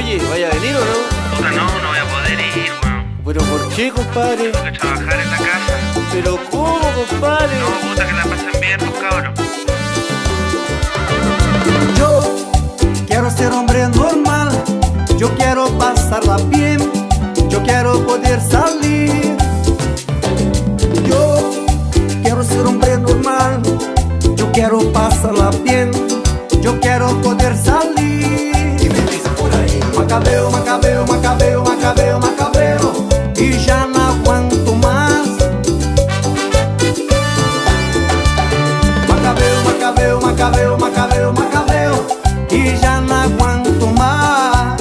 Oye, ¿vaya a venir o no? Puta, no voy a poder ir, weón. ¿Pero por qué, compadre? Tengo que trabajar en la casa. ¿Pero cómo, compadre? No, puta, que la pasen bien los cabros. Yo quiero ser hombre normal, yo quiero pasarla bien, yo quiero poder salir. Yo quiero ser hombre normal, yo quiero pasarla bien, yo quiero poder salir. Y me dicen por ahí: Macabeo, Macabeo, Macabeo, Macabeo, Macabeo, y ya no aguanto más. Macabeo, Macabeo, Macabeo, Macabeo, Macabeo, y ya no aguanto más.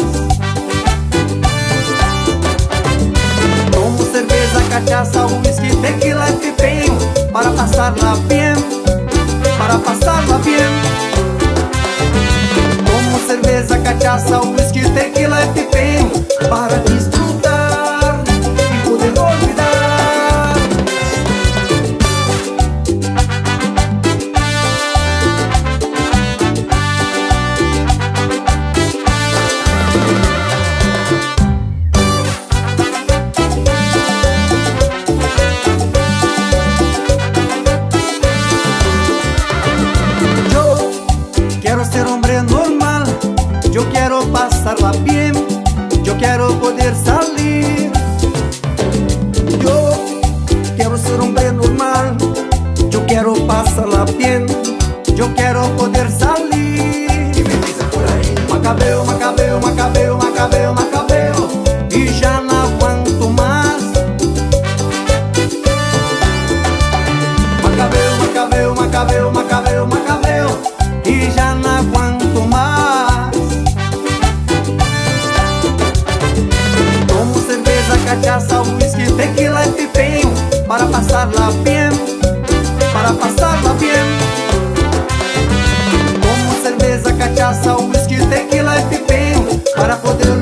Tomo cerveza, cachaça, whisky, tequila y pipim, para pasarla bien, para pasarla bien. Tomo cerveza, cachaça, whisky, tequila y pipim, para disfrutar y poder olvidar. Quiero ser hombre normal, yo quiero pasarla bien, yo quiero poder salir. Yo quiero ser hombre normal, yo quiero pasarla bien, yo quiero poder salir. Y me dicen por ahí: Macabeo, Macabeo, Macabeo, Macabeo, Macabeo, y ya no aguanto más. Macabeo, Macabeo, Macabeo, Macabeo, Macabeo, y ya no aguanto más. Tomo cerveza, cachaça, whisky, tequila y pipim, para pasarla bien, para pasarla bien. Tomo cerveza, cachaça, whisky, tequila y pipim, para poder